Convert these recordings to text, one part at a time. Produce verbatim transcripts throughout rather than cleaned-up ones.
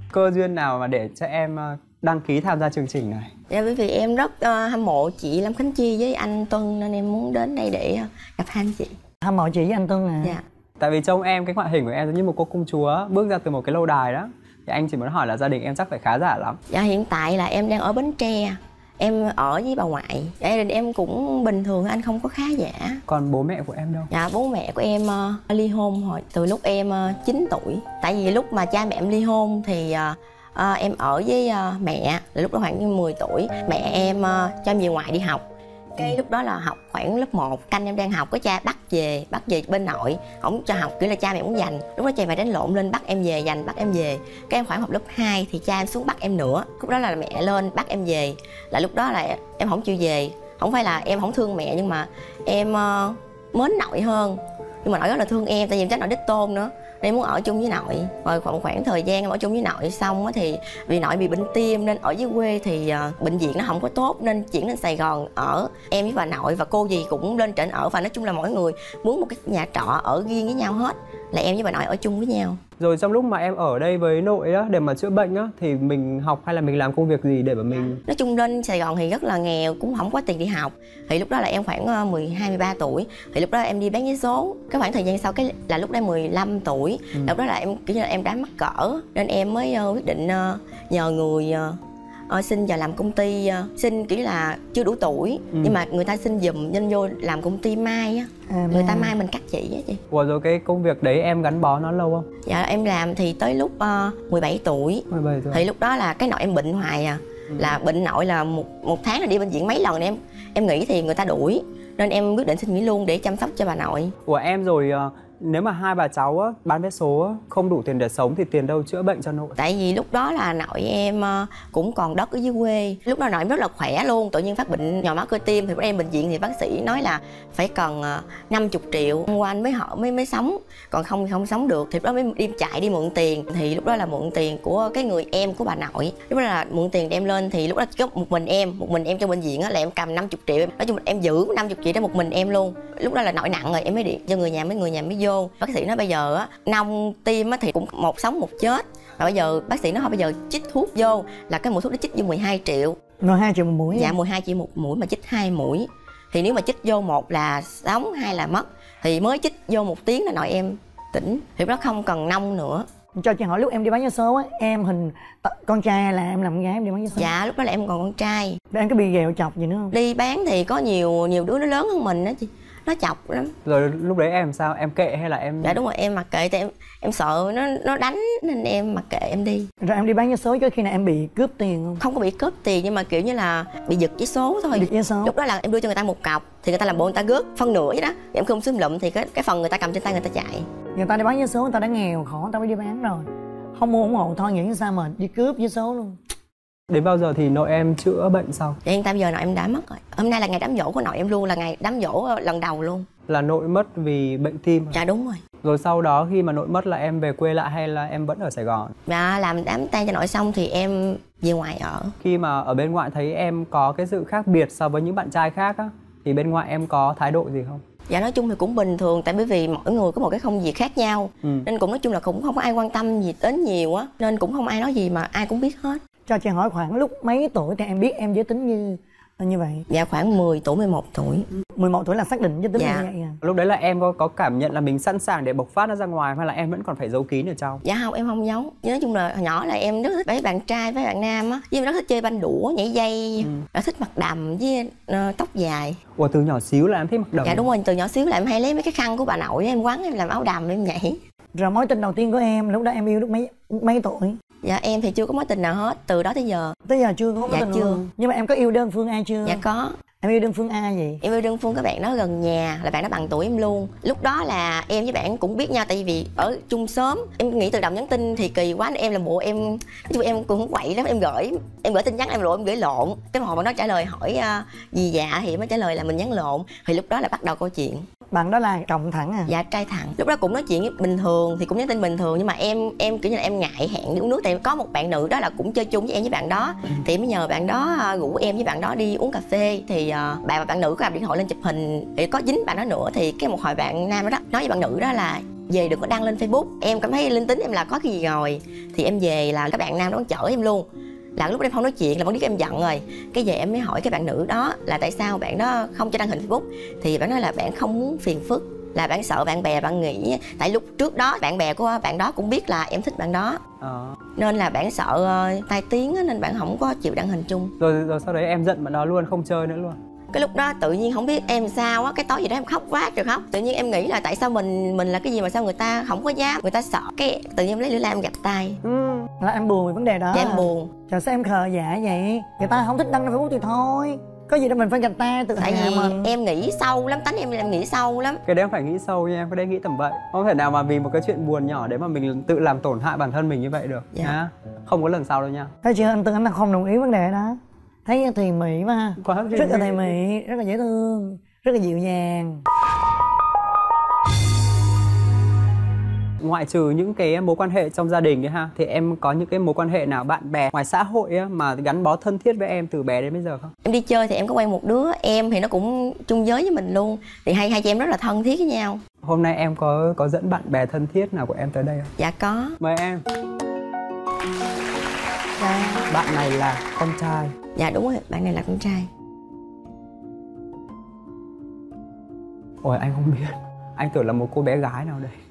Cơ duyên nào mà để cho em đăng ký tham gia chương trình này? Dạ, bởi vì em rất uh, hâm mộ chị Lâm Khánh Chi với anh Tuân nên em muốn đến đây để gặp hai anh chị. Hâm mộ chị với anh Tuân à? Dạ. Tại vì trông em, cái ngoại hình của em giống như một cô công chúa bước ra từ một cái lâu đài đó. Thì anh chỉ muốn hỏi là gia đình em chắc phải khá giả lắm. Dạ, hiện tại là em đang ở Bến Tre. Em ở với bà ngoại. Gia đình em cũng bình thường, anh không có khá giả. Còn bố mẹ của em đâu? Dạ, bố mẹ của em uh, ly hôn hồi từ lúc em uh, chín tuổi. Tại vì lúc mà cha mẹ em ly hôn thì uh, uh, em ở với uh, mẹ. Lúc đó khoảng mười tuổi. Mẹ em uh, cho em về ngoại đi học. Cái lúc đó là học khoảng lớp một, canh em đang học, có cha bắt về, bắt về bên nội, không cho học, kiểu là cha mẹ muốn dành. Lúc đó cha mẹ đánh lộn lên bắt em về, dành bắt em về. Cái em khoảng học lớp hai thì cha em xuống bắt em nữa. Lúc đó là mẹ lên bắt em về. Là lúc đó là em không chịu về. Không phải là em không thương mẹ nhưng mà em uh, mến nội hơn. Nhưng mà nội rất là thương em, tại vì em chắc nội đích tôn nữa. Nên muốn ở chung với nội. Rồi khoảng khoảng thời gian em ở chung với nội xong thì vì nội bị bệnh tim nên ở dưới quê thì uh, bệnh viện nó không có tốt nên chuyển lên Sài Gòn ở. Em với bà nội và cô dì cũng lên trển ở, và nói chung là mỗi người muốn một cái nhà trọ ở riêng với nhau hết. Là em với bà nội ở chung với nhau. Rồi trong lúc mà em ở đây với nội á, để mà chữa bệnh á, thì mình học hay là mình làm công việc gì để mà mình... Nói chung lên Sài Gòn thì rất là nghèo, cũng không có tiền đi học. Thì lúc đó là em khoảng mười hai, mười ba tuổi. Thì lúc đó em đi bán vé số. Cái khoảng thời gian sau cái là lúc đó mười lăm tuổi. Ừ. Lúc đó là em kiểu như là em đã mắc cỡ. Nên em mới uh, quyết định uh, nhờ người... Uh, Ờ, xin vào làm công ty, uh, xin kiểu là chưa đủ tuổi. Ừ. Nhưng mà người ta xin giùm nên vô làm công ty mai á. À, người ta mai mình cắt chỉ á chị. Ủa rồi cái công việc đấy em gắn bó nó lâu không? Dạ em làm thì tới lúc uh, mười bảy tuổi. mười bảy tuổi. Thì lúc đó là cái nội em bệnh hoài à. Ừ. Là bệnh nội là một, một tháng là đi bệnh viện mấy lần em em nghỉ thì người ta đuổi. Nên em quyết định xin nghỉ luôn để chăm sóc cho bà nội. Ủa em rồi... Uh... Nếu mà hai bà cháu á, bán vé số á, không đủ tiền để sống thì tiền đâu chữa bệnh cho nội? Tại vì lúc đó là nội em cũng còn đất ở dưới quê. Lúc đó nội em rất là khỏe luôn. Tự nhiên phát bệnh nhồi máu cơ tim thì bữa em bệnh viện thì bác sĩ nói là phải cần năm mươi triệu. Hôm qua anh mới họ mới mới sống. Còn không thì không sống được. Thì lúc đó mới đi chạy đi mượn tiền. Thì lúc đó là mượn tiền của cái người em của bà nội. Lúc đó là mượn tiền đem lên thì lúc đó chỉ có một mình em. Một mình em trong bệnh viện á là em cầm năm mươi triệu. Nói chung là em giữ năm mươi triệu đó một mình em luôn. Lúc đó là nội nặng rồi em mới điện cho người nhà, mấy người nhà mới vô. Bác sĩ nói bây giờ á, nông tim á thì cũng một sống một chết. Và bây giờ bác sĩ nói thôi bây giờ chích thuốc vô là cái mũi thuốc đó chích vô mười hai triệu. mười hai triệu một mũi? Dạ mười hai triệu một mũi mà chích hai mũi. Thì nếu mà chích vô một là sống, hai là mất. Thì mới chích vô một tiếng là nội em tỉnh. Thì đó không cần nông nữa. Cho chị hỏi lúc em đi bán vé số á, em hình con trai hay là em làm con gái em đi bán vé số? Dạ lúc đó là em còn con trai. Em có bị ghẹo chọc gì nữa không? Đi bán thì có nhiều nhiều đứa nó lớn hơn mình đó chị. Nó chọc lắm. Rồi lúc đấy em sao? Em kệ hay là em... Dạ đúng rồi, em mặc kệ tại em em sợ nó nó đánh nên em mặc kệ em đi. Rồi em đi bán vé số cho khi nào em bị cướp tiền không? Không có bị cướp tiền nhưng mà kiểu như là bị giật vé số thôi. Giật vé số. Lúc đó là em đưa cho người ta một cọc thì người ta làm bộ người ta cướp phân nửa vậy đó. Em không xúm lụm thì cái cái phần người ta cầm trên tay người ta chạy. Người ta đi bán vé số người ta đã nghèo khổ người ta mới đi bán rồi. Không mua ủng hộ thôi nghĩ sao mà đi cướp vé số luôn. Đến bao giờ thì nội em chữa bệnh xong? Thì hiện tại giờ nội em đã mất rồi. Hôm nay là ngày đám giỗ của nội em luôn, là ngày đám giỗ lần đầu luôn. Là nội mất vì bệnh tim? Dạ đúng rồi. Rồi sau đó khi mà nội mất là em về quê lại hay là em vẫn ở Sài Gòn? Dạ làm đám tang cho nội xong thì em về ngoài ở. Khi mà ở bên ngoại thấy em có cái sự khác biệt so với những bạn trai khác á, thì bên ngoại em có thái độ gì không? Dạ nói chung thì cũng bình thường, tại bởi vì mỗi người có một cái công việc khác nhau. Ừ. Nên cũng nói chung là cũng không có ai quan tâm gì đến nhiều á. Nên cũng không ai nói gì mà ai cũng biết hết. Cho chị hỏi khoảng lúc mấy tuổi thì em biết em giới tính như như vậy? Dạ khoảng mười tuổi, mười một tuổi. mười một tuổi là xác định giới tính dạ. như vậy à? Lúc đấy là em có có cảm nhận là mình sẵn sàng để bộc phát nó ra ngoài hay là em vẫn còn phải giấu kín ở trong? Dạ không, em không giấu. Nói chung là hồi nhỏ là em rất thích với bạn trai với bạn nam á, với em rất thích chơi banh đũa, nhảy dây, ừ. Rất thích mặc đầm với uh, tóc dài. Ủa từ nhỏ xíu là em thích mặc đầm? Dạ đúng rồi, từ nhỏ xíu là em hay lấy mấy cái khăn của bà nội em quấn em làm áo đầm em nhảy. Rồi mối tình đầu tiên của em lúc đó em yêu lúc mấy mấy tuổi? Dạ em thì chưa có mối tình nào hết từ đó tới giờ. Tới giờ chưa có mối dạ, tình chưa. Luôn. Nhưng mà em có yêu đơn phương ai chưa? Dạ có. Em yêu đơn phương A gì? Em yêu đơn phương các bạn đó gần nhà, là bạn đó bằng tuổi em luôn. Lúc đó là em với bạn cũng biết nhau tại vì ở chung xóm. Em nghĩ tự động nhắn tin thì kỳ quá, em là bộ em nói chung em cũng quậy lắm, em gửi em gửi tin nhắn em rồi em gửi lộn. Cái hồi mà nó trả lời hỏi uh, gì dạ thì mới trả lời là mình nhắn lộn. Thì lúc đó là bắt đầu câu chuyện. Bạn đó là cộng thẳng à? Dạ trai thẳng. Lúc đó cũng nói chuyện bình thường thì cũng nhắn tin bình thường, nhưng mà em em kiểu như là em ngại hẹn đi uống nước tại có một bạn nữ đó là cũng chơi chung với em với bạn đó. Thì em mới nhờ bạn đó uh, rủ em với bạn đó đi uống cà phê. Thì uh, bạn và bạn nữ có cầm điện thoại lên chụp hình thì có dính bạn đó nữa. Thì cái một hồi bạn nam đó, đó nói với bạn nữ đó là về đừng có đăng lên Facebook. Em cảm thấy linh tính em là có cái gì rồi thì em về là các bạn nam đó vẫn chở em luôn, là lúc đó em không nói chuyện là vẫn biết em giận rồi. Cái về em mới hỏi cái bạn nữ đó là tại sao bạn đó không cho đăng hình Facebook, thì bạn nói là bạn không muốn phiền phức, là bạn sợ bạn bè bạn nghĩ, tại lúc trước đó bạn bè của bạn đó cũng biết là em thích bạn đó, à. Nên là bạn sợ uh, tai tiếng nên bạn không có chịu đăng hình chung. Rồi rồi sau đấy em giận bạn đó luôn, không chơi nữa luôn. Cái lúc đó tự nhiên không biết em sao á, cái tối gì đó em khóc quá trời khóc. Tự nhiên em nghĩ là tại sao mình mình là cái gì mà sao người ta không có dám, người ta sợ. Cái tự nhiên em lấy lưỡi lam gạch tay. Ừ, là em buồn về vấn đề đó. Dạ em buồn. Trời sao em khờ dạ vậy? Người ta không thích đăng lên Facebook thì thôi, có gì đâu mình phải gạch tay tự tại vì mình. Em nghĩ sâu lắm, tánh em em nghĩ sâu lắm. Cái đấy em phải nghĩ sâu nha, em cái đấy nghĩ tầm bậy. Không thể nào mà vì một cái chuyện buồn nhỏ đấy mà mình tự làm tổn hại bản thân mình như vậy được. Dạ. Nhá. Không có lần sau đâu nha. Thấy chưa, anh Tưng anh không đồng ý vấn đề đó. Thấy thì mị mà, quá rất là thầy mị, rất là dễ thương, rất là dịu dàng. Ngoại trừ những cái mối quan hệ trong gia đình ấy ha, thì em có những cái mối quan hệ nào bạn bè ngoài xã hội ấy, mà gắn bó thân thiết với em từ bé đến bây giờ không? Em đi chơi thì em có quen một đứa em thì nó cũng chung giới với mình luôn, thì hai hai chị em rất là thân thiết với nhau. Hôm nay em có có dẫn bạn bè thân thiết nào của em tới đây không? Dạ có. Mời em. Dạ. Bạn này là con trai. Dạ đúng rồi, bạn này là con trai. Ôi anh không biết, anh tưởng là một cô bé gái nào đây.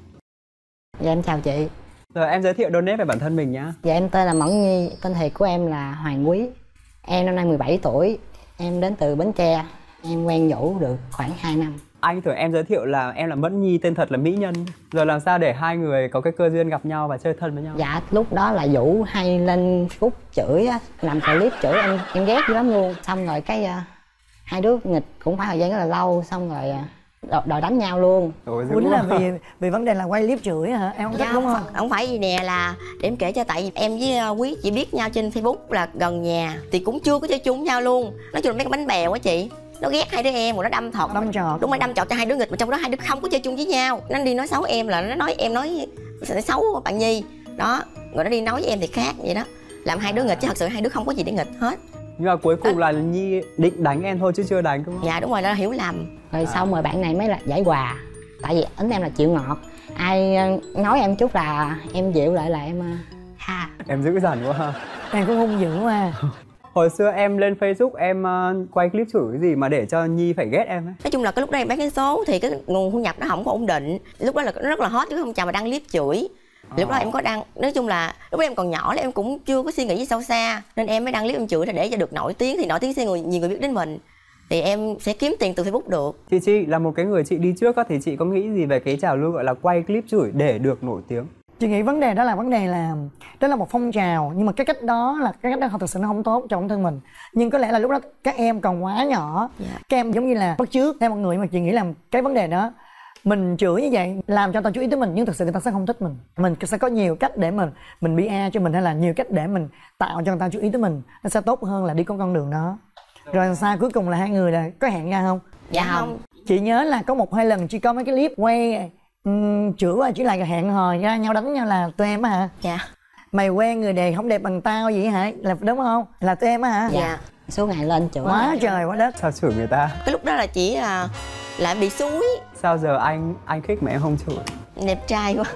Dạ em chào chị. Rồi em giới thiệu đôi nét về bản thân mình nhá. Dạ em tên là Mẫn Nhi, tên thiệt của em là Hoàng Quý. Em năm nay mười bảy tuổi, em đến từ Bến Tre. Em quen Vũ được khoảng hai năm. Anh tưởng em giới thiệu là em là Mẫn Nhi, tên thật là Mỹ Nhân. Rồi làm sao để hai người có cái cơ duyên gặp nhau và chơi thân với nhau? Dạ lúc đó là Vũ hay lên Facebook chửi á, làm clip chửi em, em ghét dữ lắm luôn. Xong rồi cái uh, hai đứa nghịch cũng phải thời gian rất là lâu, xong rồi uh, đòi đánh nhau luôn. Quýnh là vì vì vấn đề là quay clip chửi hả? Em không thích dạ, đúng không? Không phải gì nè, là để em kể cho, tại vì em với Quý chỉ biết nhau trên Facebook là gần nhà thì cũng chưa có chơi chung nhau luôn. Nói chung là mấy cái bánh bèo á chị, nó ghét hai đứa em rồi nó đâm thọt, đâm trọt. Đúng rồi, đâm trọt cho hai đứa nghịch mà trong đó hai đứa không có chơi chung với nhau. Nó đi nói xấu em, là nó nói em nói sẽ xấu bạn Nhi đó, rồi nó đi nói với em thì khác vậy đó, làm hai đứa nghịch chứ thật sự hai đứa không có gì để nghịch hết. Nhưng mà cuối cùng à, là Nhi định đánh em thôi chứ chưa đánh đúng không? Dạ đúng rồi, nó hiểu lầm. Rồi à. Xong rồi bạn này mới là giải hòa. Tại vì tính em là chịu ngọt, ai nói em chút là em dịu lại là em ha. Em dữ dằn quá ha. Em cũng hung dữ mà. Hồi xưa em lên Facebook em uh, quay clip chửi cái gì mà để cho Nhi phải ghét em ấy? Nói chung là cái lúc đó em bán cái số thì cái nguồn thu nhập nó không có ổn định. Lúc đó là nó rất là hot chứ không chào mà đăng clip chửi. À. Lúc đó em có đăng, nói chung là lúc đó em còn nhỏ là em cũng chưa có suy nghĩ gì sâu xa, nên em mới đăng clip em chửi là để cho được nổi tiếng, thì nổi tiếng sẽ người nhiều người biết đến mình thì em sẽ kiếm tiền từ Facebook được. Chị Chi là một cái người chị đi trước á, thì chị có nghĩ gì về cái trào lưu gọi là quay clip chửi để được nổi tiếng? Chị nghĩ vấn đề đó là vấn đề là đó là một phong trào, nhưng mà cái cách đó là cái cách đó thực sự nó không tốt cho bản thân mình. Nhưng có lẽ là lúc đó các em còn quá nhỏ, yeah. Các em giống như là bắt chước theo một người, mà chị nghĩ là cái vấn đề đó mình chửi như vậy làm cho người ta chú ý tới mình, nhưng thực sự người ta sẽ không thích mình. Mình sẽ có nhiều cách để mình mình pê e cho mình, hay là nhiều cách để mình tạo cho người ta chú ý tới mình, nó sẽ tốt hơn là đi con con đường đó. Rồi sao cuối cùng là hai người là có hẹn ra không? Dạ không. Chị nhớ là có một hai lần chị có mấy cái clip quay um, chửi và chỉ lại hẹn hò ra nhau đánh nhau là tụi em á hả? Dạ. Mày quen người đẹp không đẹp bằng tao vậy hả? Là đúng không? Là tụi em á hả? Dạ. Số ngày lên chửi quá trời quá đất. Sao chửi người ta? Cái lúc đó là chỉ là là bị xúi. Sao giờ anh anh khích mà em không chửi? Đẹp trai quá.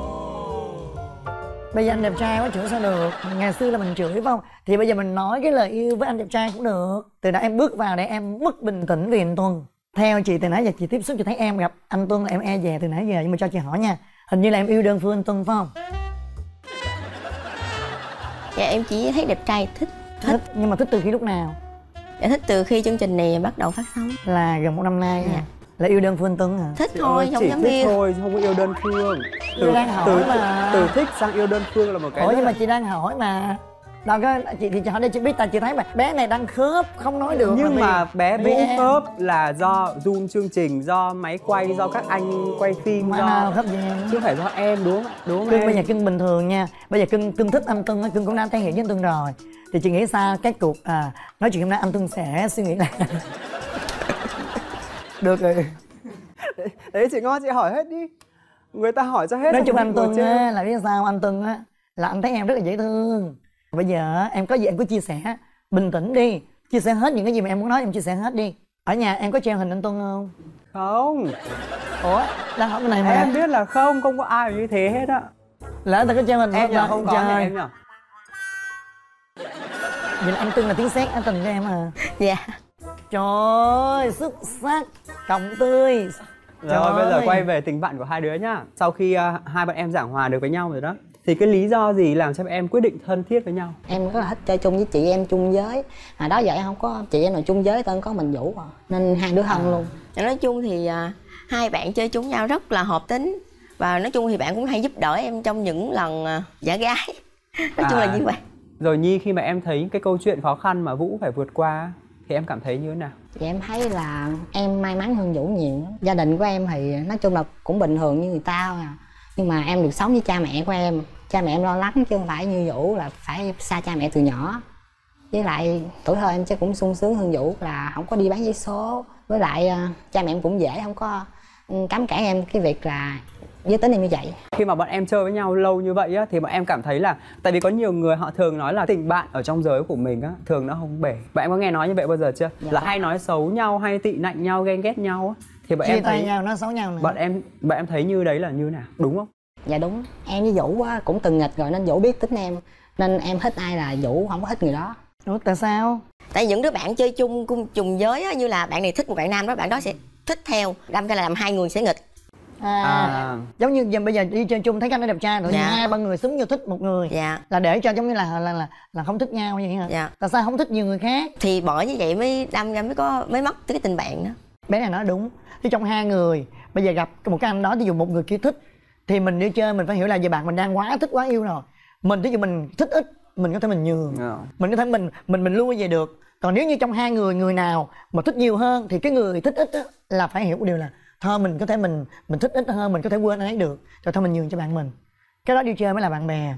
Bây giờ anh đẹp trai quá chửi sao được? Ngày xưa là mình chửi phải không? Thì bây giờ mình nói cái lời yêu với anh đẹp trai cũng được. Từ đó em bước vào để em mất bình tĩnh vì anh Tuân. Theo chị từ nãy giờ chị tiếp xúc, chị thấy em gặp anh Tuân là em e dè từ nãy giờ. Nhưng mà cho chị hỏi nha, hình như là em yêu đơn phương anh Tuân phải không? Dạ em chỉ thấy đẹp trai thích. Thích, thích. Nhưng mà thích từ khi lúc nào? Dạ thích từ khi chương trình này bắt đầu phát sóng. Là gần một năm nay. Dạ. Là yêu đơn phương anh Tuân hả? Thích chị thôi, không dám yêu. Thôi, không có yêu đơn phương. Từ, đang hỏi từ, mà. từ thích sang yêu đơn phương là một cái. Ủa nhưng mà chị đang hỏi mà. Đâu có, chị thì chị hỏi đây chị biết, tại chị thấy mà bé này đang khớp không nói được. Nhưng mà, mà bé Vũ em... khớp là do zoom chương trình, do máy quay, do các anh quay phim, mà do nào khớp gì em? chứ không phải do em, đúng không? Đúng không Cưng em? bây giờ Cưng bình thường nha. Bây giờ Cưng Cưng thích anh Tuân, Cưng cũng đã thể hiện với anh Tuân rồi. Thì chị nghĩ sao cái cuộc à, nói chuyện hôm nay anh Tuân sẽ suy nghĩ là được rồi. Đấy chị Ngon, chị hỏi hết đi. Người ta hỏi cho hết. Nói chung anh Tuân á, là biết sao anh Tuân á, là anh thấy em rất là dễ thương. Bây giờ em có gì em cứ chia sẻ, bình tĩnh đi, chia sẻ hết những cái gì mà em muốn nói, em chia sẻ hết đi. Ở nhà em có treo hình anh Tuân không? Không. Ủa đang hỏi cái này mà Em biết là không, không có ai như thế hết á. lỡ ta có cho mình Em là là không có trời. em nhỉ. Vậy là anh Tưng là tiếng sét anh tình cho em à? Dạ. Trời ơi xuất sắc, cộng tươi. Rồi Trời bây giờ ơi. quay về tình bạn của hai đứa nhá. Sau khi uh, hai bạn em giảng hòa được với nhau rồi đó, thì cái lý do gì làm cho em quyết định thân thiết với nhau? Em rất là thích chơi chung với chị em chung giới, mà đó giờ em không có chị em nào chung giới, tên có mình Vũ à, nên hai đứa thân à. luôn. Nói chung thì à, hai bạn chơi chung nhau rất là hợp tính, và nói chung thì bạn cũng hay giúp đỡ em trong những lần à, giả gái. Nói chung À. là như vậy. Rồi Nhi, khi mà em thấy cái câu chuyện khó khăn mà Vũ phải vượt qua thì em cảm thấy như thế nào? Dạ em thấy là em may mắn hơn Vũ nhiều lắm. Gia đình của em thì nói chung là cũng bình thường như người ta thôi à. Nhưng mà em được sống với cha mẹ của em. Cha mẹ em lo lắng chứ không phải như Vũ là phải xa cha mẹ từ nhỏ. Với lại tuổi thơ em chắc cũng sung sướng hơn Vũ là không có đi bán vé số. Với lại cha mẹ em cũng dễ, không có cấm cản em cái việc là giới tính em như vậy. Khi mà bọn em chơi với nhau lâu như vậy á, thì bọn em cảm thấy là, tại vì có nhiều người họ thường nói là tình bạn ở trong giới của mình á thường nó không bể. Bạn em có nghe nói như vậy bao giờ chưa? Dạ. Là hay nói xấu nhau, hay tị nạnh nhau, ghen ghét nhau á, thì bọn chia em tay thấy nhau, nói xấu nhau nữa. Bọn em bọn em thấy như đấy là như nào, đúng không? Dạ đúng. Em với Vũ á, cũng từng nghịch rồi nên Vũ biết tính em, nên em thích ai là Vũ không có thích người đó. Ủa tại sao? Tại những đứa bạn chơi chung cùng chung giới á, như là bạn này thích một bạn nam đó, bạn đó sẽ thích theo, đâm ra là làm hai người sẽ nghịch. À, à. Giống như giờ bây giờ đi chơi chung thấy anh nó đẹp trai rồi, dạ. hai ba người xúm vô thích một người, dạ. là để cho giống như là là là, là không thích nhau vậy hả? Dạ. Tại sao không thích nhiều người khác? Thì bởi như vậy mới đâm ra mới có mới mất cái tình bạn đó. Bé này nói đúng. Chứ trong hai người bây giờ gặp một cái anh đó, ví dụ một người kia thích, thì mình đi chơi mình phải hiểu là về bạn mình đang quá thích, quá yêu rồi. Mình ví dụ mình thích ít, mình có thể mình nhường, yeah. mình có thể mình mình mình lui về được. Còn nếu như trong hai người người nào mà thích nhiều hơn thì cái người thích ít á, là phải hiểu một điều là thôi mình có thể mình mình thích ít hơn, mình có thể quên anh ấy được, rồi thôi mình nhường cho bạn mình. Cái đó đi chơi mới là bạn bè.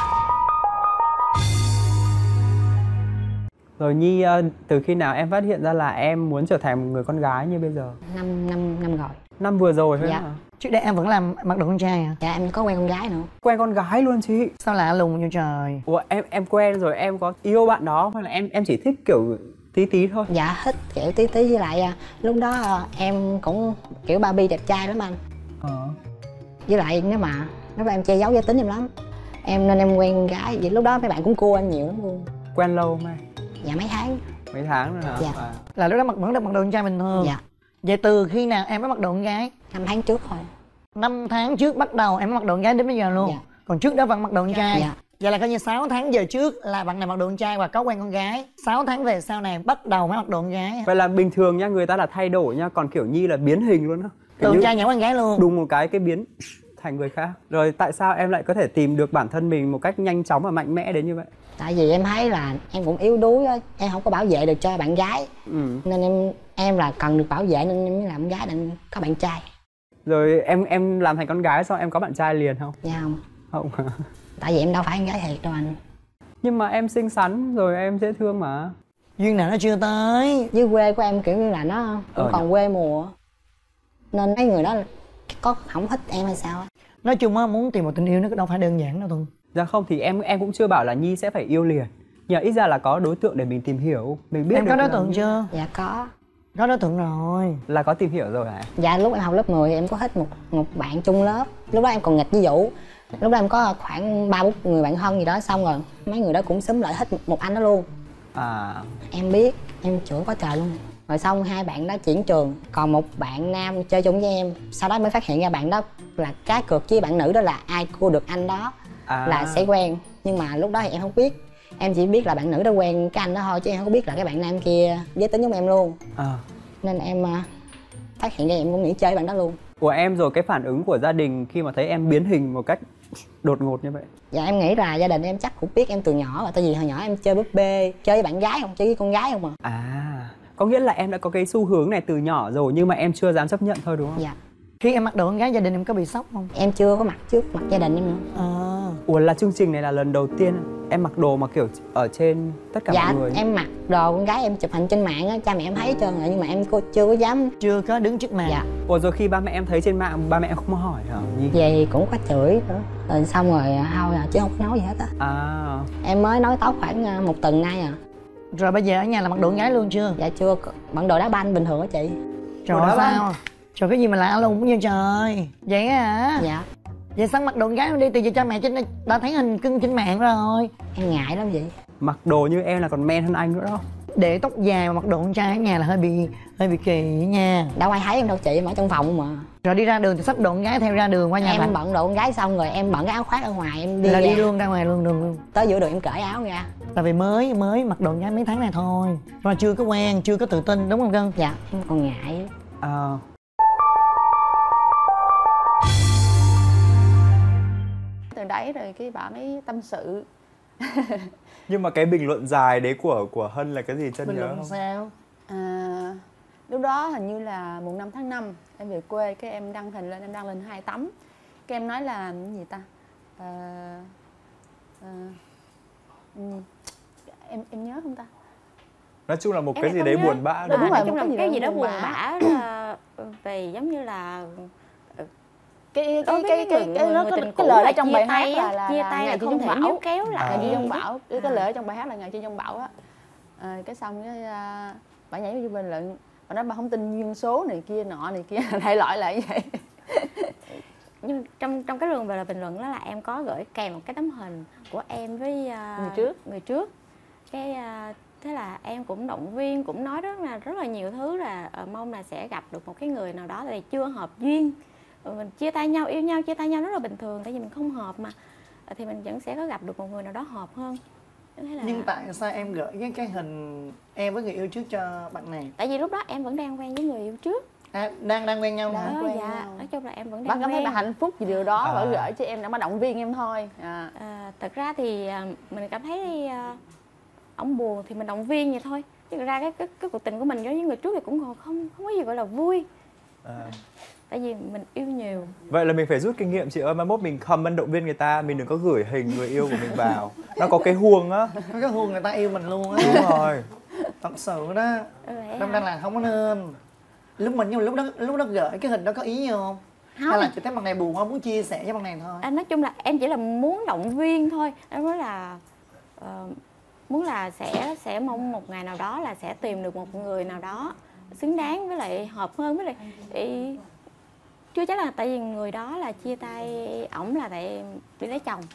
Rồi Nhi, từ khi nào em phát hiện ra là em muốn trở thành một người con gái như bây giờ? Năm năm năm rồi. Năm vừa rồi thôi. Dạ. Hả? Trước đây em vẫn làm mặc đồ con trai à? Dạ em có quen con gái nữa. Quen con gái luôn chị? Sao lạ lùng như trời. Ủa em em quen rồi em có yêu bạn đó hay là em em chỉ thích kiểu tí tí thôi? Dạ thích kiểu tí tí, với lại lúc đó em cũng kiểu Barbie đẹp trai lắm anh. Ờ. Với lại nếu mà nếu mà em che giấu giới tính em lắm, em nên em quen con gái, vậy lúc đó mấy bạn cũng cua anh nhiều lắm luôn. Quen lâu không em? Dạ mấy tháng. Mấy tháng rồi hả? Dạ. À. Là lúc đó mặc vẫn được mặc đồ con trai bình thường. Dạ. Vậy từ khi nào em mới mặc đồ con gái? Năm tháng trước thôi. Năm tháng trước bắt đầu em mới mặc đồ con gái đến bây giờ luôn. Dạ. Còn trước đó vẫn mặc đồ con trai. Dạ. Vậy là coi như sáu tháng giờ trước là bạn này mặc đồ con trai và có quen con gái. sáu tháng về sau này bắt đầu mới mặc đồ con gái. Vậy là bình thường nha, người ta là thay đổi nha, còn kiểu Nhi là biến hình luôn á. Đồ con trai nhảy con gái luôn. Đùng một cái cái biến thành người khác. Rồi tại sao em lại có thể tìm được bản thân mình một cách nhanh chóng và mạnh mẽ đến như vậy? Tại vì em thấy là em cũng yếu đuối á, em không có bảo vệ được cho bạn gái. Ừ. Nên em em là cần được bảo vệ nên em mới làm con gái để có bạn trai. Rồi em em làm thành con gái xong em có bạn trai liền không? Dạ không. Không. Tại vì em đâu phải con gái thiệt đâu anh. Nhưng mà em xinh xắn rồi, em dễ thương mà. Duyên nào nó chưa tới. Dưới quê của em kiểu như là nó cũng ờ, còn quê mùa, nên mấy người đó có không thích em hay sao á. Nói chung á, muốn tìm một tình yêu nó đâu phải đơn giản đâu Thuận. Dạ không, thì em em cũng chưa bảo là Nhi sẽ phải yêu liền, nhưng ít ra là có đối tượng để mình tìm hiểu, mình biết. Em được có đối tượng như... chưa? Dạ có. Có đối tượng rồi. Là có tìm hiểu rồi hả? Dạ lúc em học lớp mười em có thích một một bạn chung lớp. Lúc đó em còn nghịch với Vũ. Lúc đó em có khoảng ba bốn người bạn thân gì đó, xong rồi mấy người đó cũng xúm lại thích một anh đó luôn. À. Em biết, em chửi quá trời luôn. Rồi xong hai bạn đó chuyển trường, còn một bạn nam chơi chung với em. Sau đó mới phát hiện ra bạn đó là cá cược với bạn nữ đó, là ai cua được anh đó à. là sẽ quen. Nhưng mà lúc đó thì em không biết. Em chỉ biết là bạn nữ đó quen cái anh đó thôi, chứ em không có biết là cái bạn nam kia giới tính giống em luôn à. Nên em uh, phát hiện ra em cũng nghỉ chơi với bạn đó luôn. Của em rồi cái phản ứng của gia đình khi mà thấy em biến hình một cách đột ngột như vậy? Dạ em nghĩ là gia đình em chắc cũng biết em từ nhỏ rồi. Tại vì hồi nhỏ em chơi búp bê, chơi với bạn gái không, chơi với con gái không à. À, có nghĩa là em đã có cái xu hướng này từ nhỏ rồi nhưng mà em chưa dám chấp nhận thôi đúng không? Dạ. Khi em mặc đồ con gái gia đình em có bị sốc không? Em chưa có mặc trước mặt gia đình em nữa. À. Ủa là chương trình này là lần đầu tiên em mặc đồ mà kiểu ở trên tất cả dạ, mọi người? Dạ em mặc đồ con gái em chụp hình trên mạng á, cha mẹ em thấy hết trơn rồi nhưng mà em chưa có dám. Chưa có đứng trước mặt. Dạ. Ủa rồi khi ba mẹ em thấy trên mạng, ba mẹ em không hỏi hả Nhi? Về thì cũng có chửi nữa. Rồi xong rồi thôi à, chứ không có nói gì hết á. À. Em mới nói tóc khoảng một tuần nay à. Rồi bây giờ ở nhà là mặc đồ con gái luôn chưa? Dạ chưa, bận đồ đá banh bình thường á chị. Trời ơi sao? Trời, cái gì mà lạ lùng như trời. Vậy hả? Dạ. Vậy sao mặc đồ con gái đi, từ giờ cho mẹ trên đã thấy hình cưng trên mạng rồi. Em ngại lắm vậy. Mặc đồ như em là còn men hơn anh nữa đó. Để tóc dài mà mặc đồ con trai ở nhà là hơi bị hơi bị kỳ nha. Đâu ai thấy em đâu chị, em ở trong phòng mà. Rồi đi ra đường thì xách đồ con gái theo ra đường qua nhà em bạn. bận đồ con gái xong rồi em bận cái áo khoác ở ngoài em đi là ra. đi luôn ra ngoài luôn đường luôn. Tới giữa đường em cởi áo ra. Tại vì mới mới mặc đồ con gái mấy tháng này thôi, mà chưa có quen, chưa có tự tin, đúng không Cưng? Dạ, em còn ngại. À. Từ đấy rồi cái bạn ấy tâm sự. Nhưng mà cái bình luận dài đấy của của Hân là cái gì Trân Bình nhớ luận không? sao? À, lúc đó hình như là mùng năm tháng năm em về quê, cái em đăng hình lên, em đăng lên hai tấm. Cái em nói là cái gì ta? À, à, em em nhớ không ta? Nói chung là một Em cái gì không đấy nhớ. buồn bã. Đúng À, rồi, nói một chung là cái một gì cái đó gì đó buồn buồn bã. bã là về giống như là cái đối cái với cái người, cái người, nó người có tình cái cũ lời là ở trong chia bài tay hát á, là là chia là tay ngày là chi không trong thể bão, níu kéo lại. ngày chi À. trong bão. Cái cái À. lời ở trong bài hát là ngày chi trong bão á. À, cái xong cái uh, bà nhảy vô bình luận, bà nói bà không tin duyên số này kia nọ này kia, đại loại lại như vậy. Nhưng trong trong cái đường về là bình luận đó là em có gửi kèm một cái tấm hình của em với uh, Người trước. người trước cái uh, thế là em cũng động viên, cũng nói rất là rất là nhiều thứ là uh, mong là sẽ gặp được một cái người nào đó, tại vì chưa hợp duyên. Rồi mình chia tay nhau, yêu nhau chia tay nhau rất là bình thường, tại vì mình không hợp mà, thì mình vẫn sẽ có gặp được một người nào đó hợp hơn. Thế là... Nhưng tại sao em gửi cái cái hình em với người yêu trước cho bạn này? Tại vì lúc đó em vẫn đang quen với người yêu trước. À, đang đang quen nhau Đang hả? Đó, quen dạ, nhau. nói chung là em vẫn Bà đang cảm thấy quen. bà hạnh phúc vì điều đó, À. bà gửi cho em để bà động viên em thôi. À. À, thật ra thì à, mình cảm thấy à, ổng buồn thì mình động viên vậy thôi. Chứ thực ra cái, cái cái cuộc tình của mình với người trước thì cũng còn không không có gì gọi là vui. À. Tại vì mình yêu nhiều. Vậy là mình phải rút kinh nghiệm chị ơi, mai mốt mình comment động viên người ta, mình đừng có gửi hình người yêu của mình vào. Nó có cái huông á. Có cái huông người ta yêu mình luôn á. Đúng rồi. Thật sự đó. Ừ, vậy Đâm hả? ra là không có nên. Lúc mình nhưng mà lúc đó lúc đó gửi cái hình đó có ý gì không? Không. Hay là chỉ thấy bạn này buồn quá muốn chia sẻ với bạn này thôi? À, nói chung là em chỉ là muốn động viên thôi. Em nói là ờ, muốn là sẽ sẽ mong một ngày nào đó là sẽ tìm được một người nào đó xứng đáng với lại hợp hơn với lại ý, chưa chắc là tại vì người đó là chia tay ổng là tại đi lấy chồng.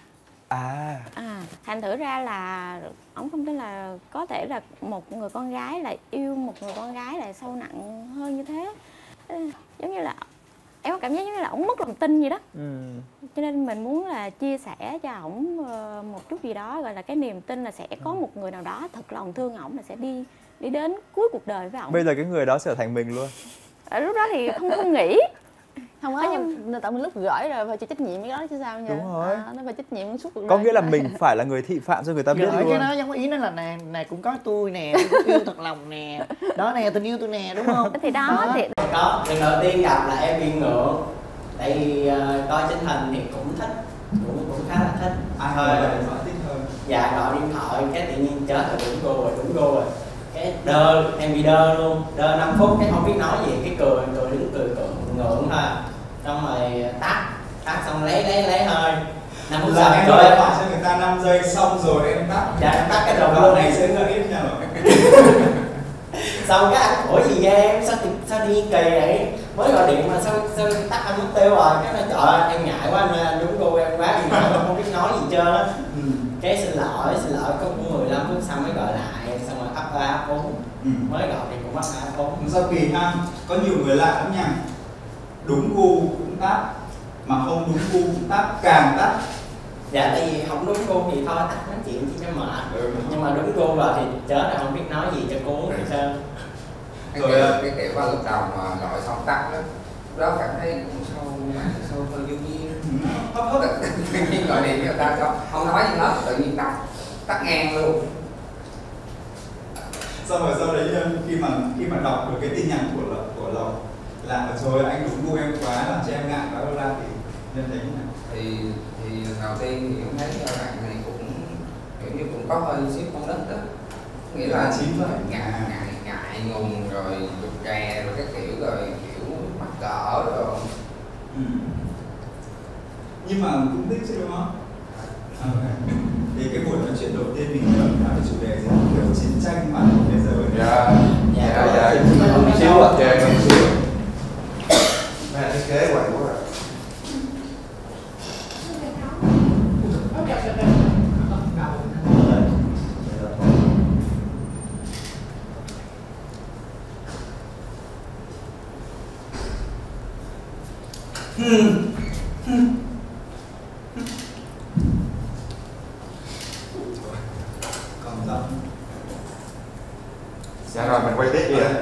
À. À, thành thử ra là ổng không tin là có thể là một người con gái lại yêu một người con gái lại sâu nặng hơn như thế. Giống như là em có cảm giác giống như là ổng mất lòng tin gì đó. Ừ. Cho nên mình muốn là chia sẻ cho ổng một chút gì đó, gọi là cái niềm tin là sẽ có một người nào đó thật lòng thương ổng là sẽ đi đi đến cuối cuộc đời với ổng. Bây giờ cái người đó trở thành mình luôn. Ở lúc đó thì không không nghĩ. Không có, nhưng tại mình lúc gửi rồi phải chịu trách nhiệm cái đó chứ sao nha. Đúng rồi. À, nó phải trách nhiệm suốt cuộc đời. Có nghĩa là mình phải là người thị phạm cho người ta biết Gửi luôn. cái đó giống ý nó là nè, nè cũng có tôi nè, tôi cũng yêu thật lòng nè. Đó nè, tình yêu tôi nè, đúng không? Thì đó, thì Có, lần đầu tiên gặp là em bị ngượng. Tại vì uh, coi trên hình thì cũng thích, cũng cũng khá là thích. Ai Thôi, hỏi là thích hơn. dạ gọi điện thoại cái tự nhiên chết rồi, đúng cô rồi, đúng cô rồi. Cái đơ, em bị đơ luôn, đơ năm phút cái không biết nói gì, cái cười, cười đứng cười cười ngượng thôi. Xong rồi tắt, tắt xong lấy lấy lấy hơi. năm phút sau Là em cười. gọi điện thoại cho người ta năm giây xong rồi em tắt. Dạ em tắt cái đầu Đoạn luôn. này sẽ hơi ít nhờ. Xong cái anh ủa gì ghê em, sao sao đi kỳ vậy, mới gọi điện mà sao sao tắt anh mất tiêu rồi. Cái nói trời ơi em ngại quá anh, anh đúng cô em quá gì nữa không biết nói gì trơn á. Ừ. Cái xin lỗi xin lỗi có cũng mười lăm phút sau mới gọi lại, xong rồi ấp ba bốn Ừ. mới gọi thì cũng ấp ba bốn. Sao kỳ ha, có nhiều người lạ lắm nha. Đúng gu cũng tắt, mà không đúng gu cũng tắt, càng tắt. Dạ tại vì không đúng gu thì thôi tắt nói chuyện chứ cho mệt. Ừ. Nhưng mà đúng gu rồi thì chết là không biết nói gì cho cuốn thì sao. Cái Rồi, kiểu, à. cái kiểu mà lúc đầu mà gọi xong tắt đó, lúc đó cảm thấy cũng sâu sâu hơi vô duyên, hấp hấp tự nhiên gọi điện cho người ta xong không nói gì hết, tự nhiên tắt tắt ngang luôn. Xong rồi sau đấy khi mà khi mà đọc được cái tin nhắn của Lộc của Lộc là rồi anh đúng gu em quá làm cho em ngại quá đâu ra thì nhân thấy như nào? Thì thì lần đầu tiên thì em thấy bạn này cũng kiểu như cũng có hơi xíu con đất đó, nghĩa là chín rồi. ngại ngại ngại ngùng rồi rụt rè rồi cái kiểu rồi kiểu mắc cỡ rồi. Ừ. Nhưng mà cũng thích chứ đúng không? À, thì cái buổi nói chuyện đầu tiên mình nói về chủ đề gì kiểu chiến tranh bản thế giới. Dạ, Dạ, dạ, dạ, một xíu à, chơi một xíu. Còn giọng. Dạ rồi mình quay tiếp đi ạ.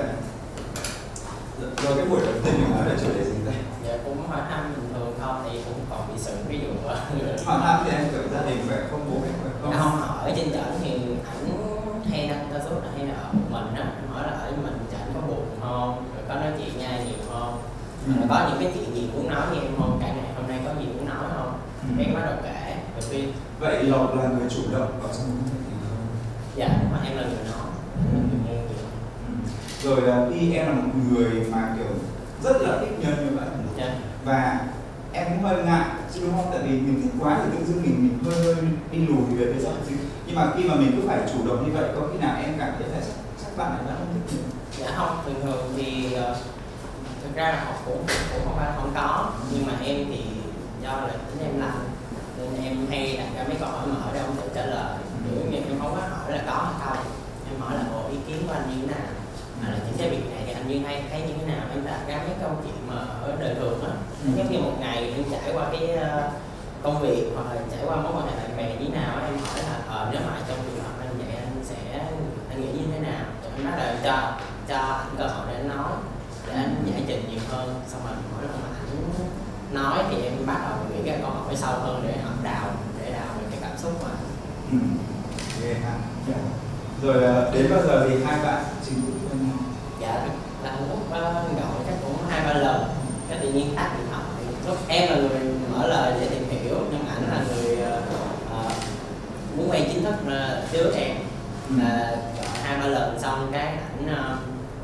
Rồi cái buổi đầu tiên mình nói về chủ đề gì đây? Dạ cũng hỏi thăm bình thường thôi, thì cũng còn bị sự ví dụ hỏi thăm thì em kiểu gia đình khỏe không, bố mẹ khỏe không? Không, hỏi trên trển thì ảnh hay đăng đa số là hay ở một mình á, hỏi là ở mình trển có buồn không, rồi có nói chuyện nha nhiều không, ừ. Rồi có những cái chuyện gì muốn nói với em không, cả ngày hôm nay có gì muốn nói không, ừ. Em bắt đầu kể. Vì... Vậy Lộc là người chủ động ở trong mối quan hệ không? Dạ, nhưng mà em là người nói, ừ. Người nghe nhiều. Ừ. Rồi là khi em là một người mà kiểu rất là thích nhân như vậy, dạ. Và em cũng hơi ngại chứ đúng không? Tại vì mình thích quá thì tự dưng mình mình hơi hơi đi lùi về phía sau chứ. Nhưng mà khi mà mình cứ phải chủ động như vậy, có khi nào em cảm thấy là chắc, chắc bạn ấy đã không thích mình? Dạ không, thường thường thì uh, thực ra là họ cũng cũng không phải không có, nhưng mà em thì do là tính em lạnh nên em hay đặt ra mấy câu hỏi mở để ông tự trả lời. Kiểu như em không có hỏi là có hay không, em hỏi là bộ ý kiến của anh như thế nào, hay là những cái việc này thì anh như hay thấy như thế nào. Em đặt ra mấy câu chuyện mà ở đời thường á, ừ. Giống như một ngày em trải qua cái uh, công việc hoặc là trải qua mối quan hệ bạn bè như thế nào, em hỏi là ờ nếu mà trong trường hợp anh vậy anh sẽ anh nghĩ như thế nào. Em nói là cho cho anh cơ hội để anh nói, để anh giải trình nhiều hơn. Xong rồi mỗi lần mà anh nói thì em bắt đầu nghĩ cái câu hỏi sâu hơn để họ đào để đào về cái cảm xúc của anh. Ừ. Yeah. Yeah. Rồi đến bao giờ thì hai bạn chính thức quen nhau? Dạ là lúc uh, gọi chắc cũng hai ba lần, cái tự nhiên tắt điện thoại. Lúc em là người mở lời để tìm hiểu, nhưng ảnh là người uh, uh, muốn quen chính thức uh, trước em. Ừ. Là gọi hai ba lần xong cái ảnh uh,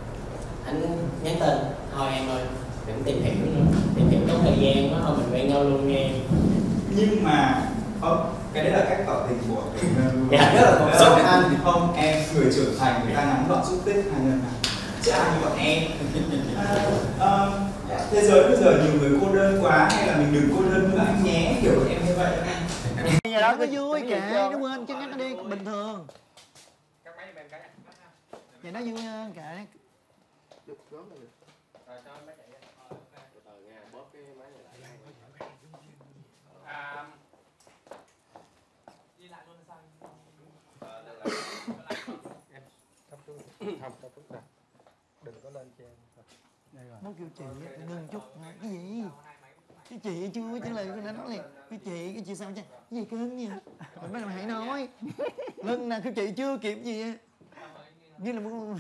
ảnh nhắn tin thôi em ơi đừng tìm hiểu nữa, tìm hiểu tốn thời gian quá thôi mình quen nhau luôn nghe. Nhưng mà không, cái đấy là cách tỏ tình của cái dạ. Rất là không giống anh thì không, em người trưởng thành người ta ngắn gọn xúc tích hai nhân này chứ ai như bọn em. à, à, thế giới bây giờ nhiều người cô đơn quá, hay là mình đừng cô đơn nữa anh nhé, kiểu em như vậy anh. Nhà đó có vui kệ, đúng không? Chứ nhắc nó đi bình thường. Vậy nó vui hơn kệ. Không, không phức tạp. Đừng có lên cho em. Đây rồi. Nó kêu chị ngừng chút. Cái gì? Cái chị chưa trả lời, nó nói liền. Cái chị, cái chị sao chứ? Cái gì cưng gì? Mình mới hãy nói. Lần nào kêu chị chưa kịp gì á. Như là muốn...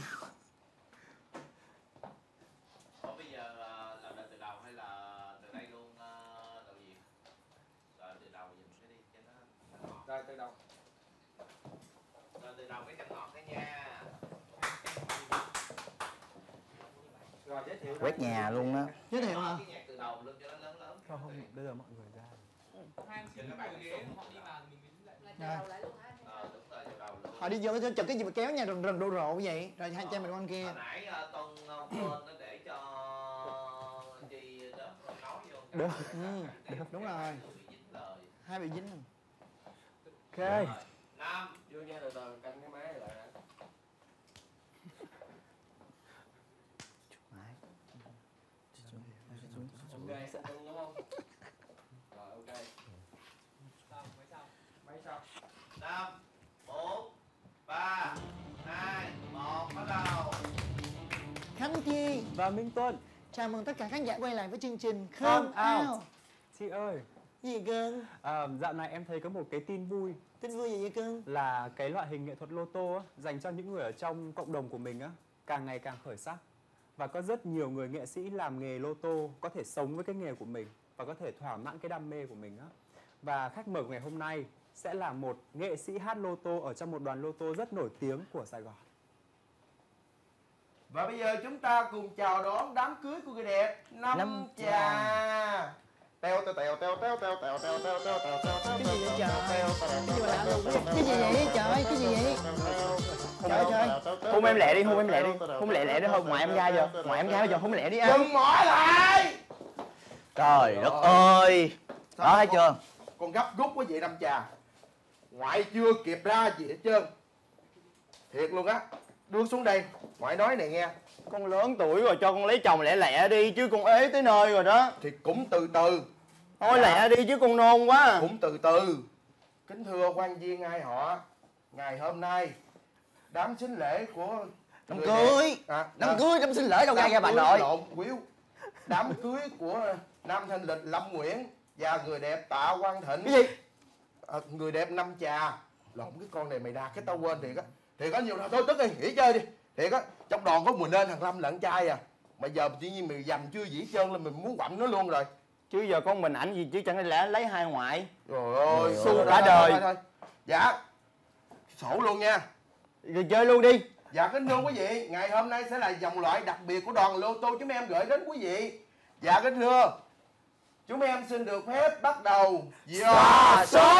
Ủa bây giờ là đợi từ đầu hay là từ đây luôn đạo diễn? Đợi từ đầu mình sẽ đi cho nó ngọt. Rồi từ đầu. Đợi từ đầu cái chân ngọt đấy nha. Quét nhà luôn đó. Giới thiệu hả? Từ đầu lên cho nó lớn lớn. Không, không, bây giờ mọi người ra. Họ đi vô chụp cái gì mà kéo nhà rần rần đồ rộ vậy, rồi hai cha mình qua kia. Hồi nãy Tuân quên nó để cho chị đó nói vô. Được. Ừ, được, đúng rồi. Hai bị dính rồi. Ok. Năm, vô nha, từ từ canh cái máy lại. Ok, đúng không? Rồi ok. Xong, mấy xong? Mấy xong? Năm, bốn, ba, hai, một, bắt đầu. Khánh Chi và Minh Tuân chào mừng tất cả khán giả quay lại với chương trình Come Come Out. Out. Chị ơi. Gì cưng? À, dạo này em thấy có một cái tin vui. Tin vui gì vậy cưng? Là cái loại hình nghệ thuật lô tô á, dành cho những người ở trong cộng đồng của mình á, càng ngày càng khởi sắc. Và có rất nhiều người nghệ sĩ làm nghề lô tô có thể sống với cái nghề của mình và có thể thỏa mãn cái đam mê của mình á. Và khách mời của ngày hôm nay sẽ là một nghệ sĩ hát lô tô ở trong một đoàn lô tô rất nổi tiếng của Sài Gòn. Và bây giờ chúng ta cùng chào đón đám cưới của người đẹp Năm Trà. Teo teo teo teo teo teo teo teo teo teo teo teo. Cái gì vậy trời? Cái gì mà lạ lùng? Cái gì vậy trời? Cái gì vậy? Trời trời. Hôn em lẹ đi, hôn em lẹ đi. Hôn lẹ lẹ đi thôi, ngoài em ra giờ. Ngoài em ra bây giờ hôn lẹ đi em. Đừng mỏi lại. Trời đất ơi. Đó thấy chưa? Con gấp rút quá vậy Năm Trà. Ngoại chưa kịp ra gì hết trơn. Thiệt luôn á. Đưa xuống đây, ngoại nói này nghe. Con lớn tuổi rồi cho con lấy chồng lẹ lẹ đi chứ con ế tới nơi rồi đó. Thì cũng từ từ. Thôi lẹ đi chứ con nôn quá. Cũng từ từ. Kính thưa quan viên ai họ, ngày hôm nay đám sính lễ của đám cưới à, đám à, cưới đám sính lễ đâu ra ra bà nội. Lộn Quyếu. Đám cưới của Nam Thanh Lịch Lâm Nguyễn và người đẹp Tạ Quang Thịnh. Cái gì? À, người đẹp Năm Trà. Lộn cái con này mày đa cái tao quên thiệt á. Thiệt có nhiều thôi tức đi, nghỉ chơi đi. Thiệt á, trong đoàn có mình nên thằng Lâm lẫn trai à. Mà giờ tự nhiên mày dầm chưa dĩ trơn lên mình muốn quặn nó luôn rồi. Chứ giờ con mình ảnh gì chứ chẳng lẽ lấy hai ngoại. Trời ơi, xu cả đời. Thôi, thôi. Dạ. Sổ luôn nha. Rồi chơi luôn đi. Dạ kính thưa quý vị, ngày hôm nay sẽ là dòng loại đặc biệt của đoàn lô tô chúng em gửi đến quý vị. Dạ kính thưa, chúng em xin được phép bắt đầu dò số.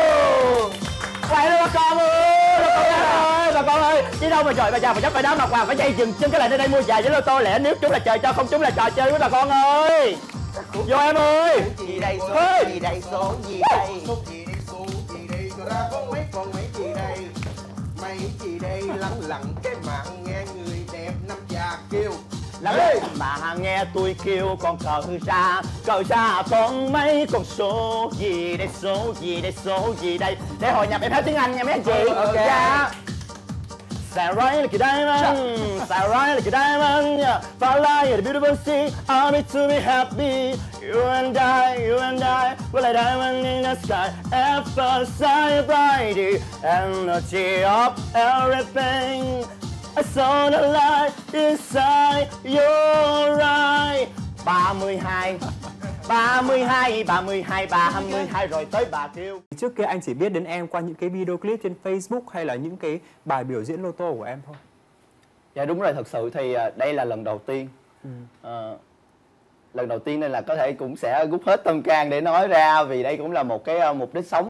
Quay lên bà con ơi, bà con ơi, bà con ơi, chứ đâu mà trời bà già mà chắc phải đá mặt vào phải dây chừng chân cái lại đến đây mua giày với lô tô lẻ, nếu trúng là trời cho, không trúng là trò chơi với bà con ơi. Vô em ơi. Gì đây số gì đây số gì đây? Số gì đây số gì đây? Người ta có mấy con mấy gì đây? Mấy gì đây lắng lặng cái mạng nghe người đẹp Năm Trà kêu. Là ơi mà nghe tôi kêu con cờ ra, cờ ra con mấy con số gì đây, số gì đây, số gì đây. Để hồi nhập em hát tiếng Anh nha mấy anh chị. Ok. Dạ. Shine like a diamond, shine like a diamond, fly like a beautiful sea, I'm it to be happy. You and I, you and I, we're like diamond in the sky, ever shine bright, energy of everything. I saw the light inside your eye. ba mươi hai, ba mươi hai, ba mươi hai, ba mươi hai rồi tới bà kêu. Trước kia anh chỉ biết đến em qua những cái video clip trên Facebook hay là những cái bài biểu diễn lô tô của em thôi. Dạ đúng rồi, thật sự thì đây là lần đầu tiên. Ừ. À, lần đầu tiên nên là có thể cũng sẽ rút hết tâm can để nói ra, vì đây cũng là một cái mục đích sống